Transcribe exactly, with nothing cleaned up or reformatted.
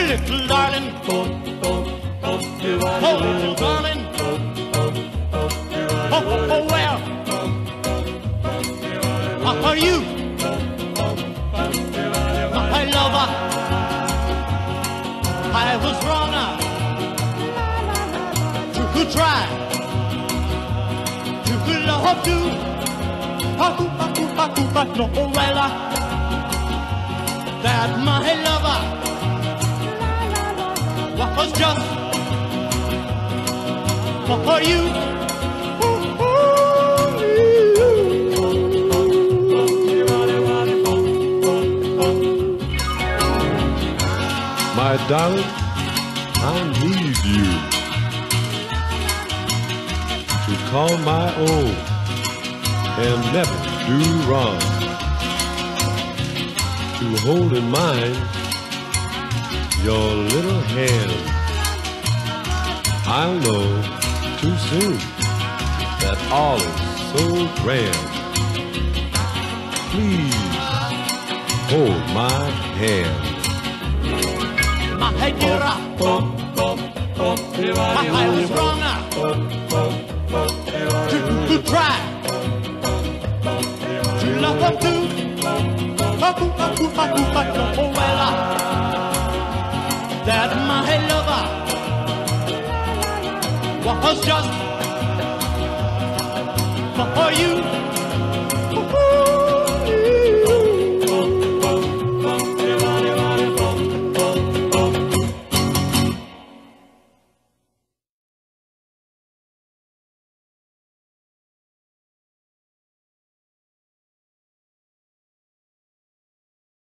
little darling, oh, little darling, oh, oh, oh, where are you, my lover? I was wrong to try to love you. But no, well, that my lover was just for you. My darling, I need you to call my own and never do wrong, to hold in mind your little hand. I'll know too soon that all is so grand. Please hold my hand. My dear, I was wrong to, to try to love her too. Oh, well, that my lover was just